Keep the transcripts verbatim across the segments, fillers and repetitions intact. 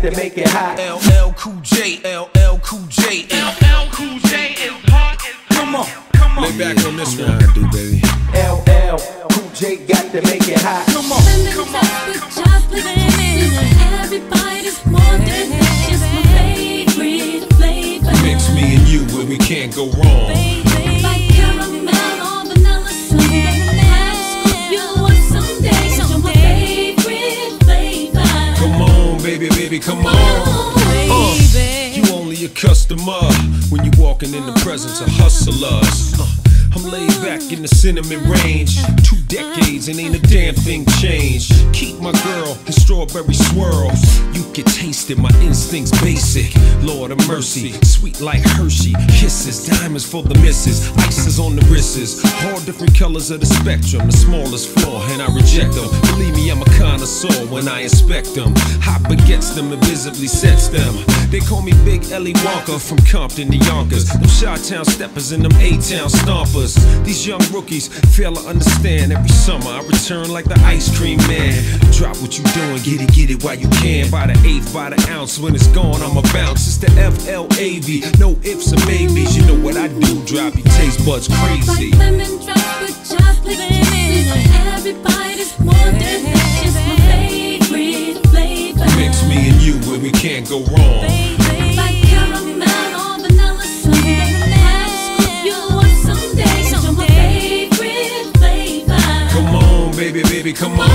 got to make it hot. L L Cool J, L L Cool J, L L Cool J is hot. Come on, come on. Lay back on this one. I do, baby. L L Cool J got to make it hot. Come on, come on. Everybody's more delicious, my favorite flavor. Mix me and you where we can't go wrong. Like caramel or vanilla, something you want someday. So my favorite flavor. Come on, baby, baby, come on. Uh, you only a customer when you walking in the presence of hustlers. Uh, I'm laid back in the cinnamon range. Two decades and ain't a damn thing changed. Keep my girl in strawberry swirls. You can taste it, my instincts basic. Lord of mercy, sweet like Hershey. Kisses, diamonds for the misses. Ices on the wrists. All different colors of the spectrum. The smallest flaw and I reject them. Believe me, I'm a connoisseur when I inspect them. Hot baguettes them and visibly sets them. They call me Big Ellie Walker from Compton to Yonkers. Them Chi-Town steppers and them A-Town stompers. These young rookies fail to understand. Every summer I return like the ice cream man. Drop what you doing, get it, get it while you can. By the eighth, by the ounce, when it's gone I'ma bounce. It's the F L A V, no ifs or maybes. You know what I do, drop your taste buds crazy. Like lemon drops with chocolate kisses. Everybody's more delicious, my favorite flavor. Mix me and you where we can't go wrong. Like caramel or vanilla, something you want someday. So my favorite flavor. Come on, baby, baby, come on.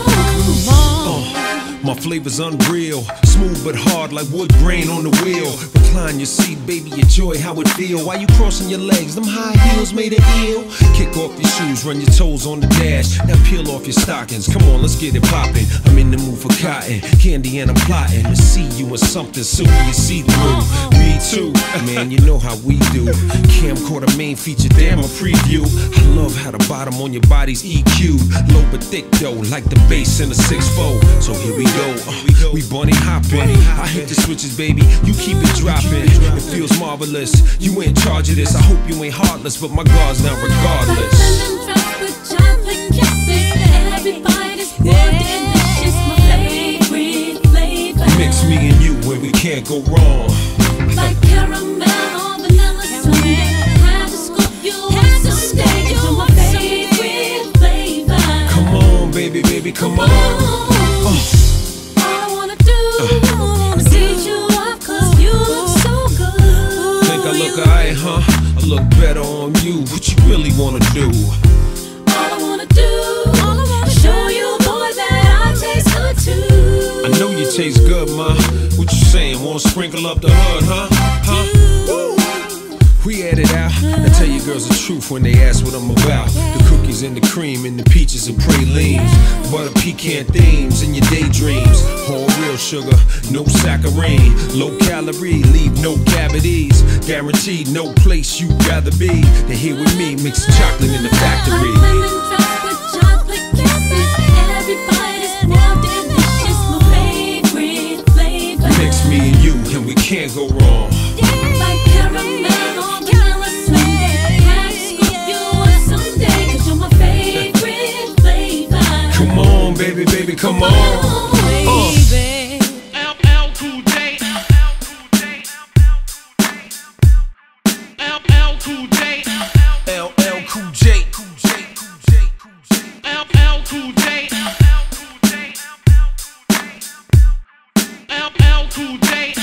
Uh, my flavor's unreal, smooth but hard like wood grain on the wheel. Recline your seat, baby, enjoy how it feel. While you crossing your legs, them high heels made it ill. Kick off your shoes, run your toes on the dash. Now peel off your stockings, come on, let's get it poppin'. I'm in the mood for cotton, candy and I'm plotting to see you in something silky and see-through. Me too, man, you know how we do. Camcorder main feature, damn a preview. I love how the bottom on your body's E Q'd. Low but thick though, like the bass in a six four. So here we go, uh, we bunny hopping. I hit the switches, baby, you keep it dropping. It feels marvelous, you in charge of this. I hope you ain't heartless, but my guard's down regardless. Lemon drops with chocolate kisses. Everybody's more delicious, my favorite flavor. Mix me and you where we can't go wrong. Like caramel or vanilla, something have to scoop you want someday. You're my favorite flavor. Come on, baby, baby, come on. Uh. All I wanna do is eat you up, cause you look so good. Think I look alright, huh? I look better on you. What you really wanna do? All I wanna do, all I wanna show you, boy, that I taste good too. I know you taste good, ma. What you saying? Wanna sprinkle up the hood, huh? Huh? We had it out. I tell you girls the truth when they ask what I'm about. The cookies and the cream and the peaches and pralines. Butter pecan themes in your daydreams. All real sugar, no saccharine. Low calorie, leave no cavities. Guaranteed no place you'd rather be than here with me, mixing chocolate in the factory. Like lemon drops with chocolate kisses. Everybody's more delicious, my favorite flavor. Mix me and you and we can't go wrong. Like caramel or vanilla, something have to scoop you want someday. Cause you're my favorite flavor. Come on, baby, baby, come on. Uh. L L Cool J, L L Cool J, L L Cool J, L L Cool J, L L Cool J.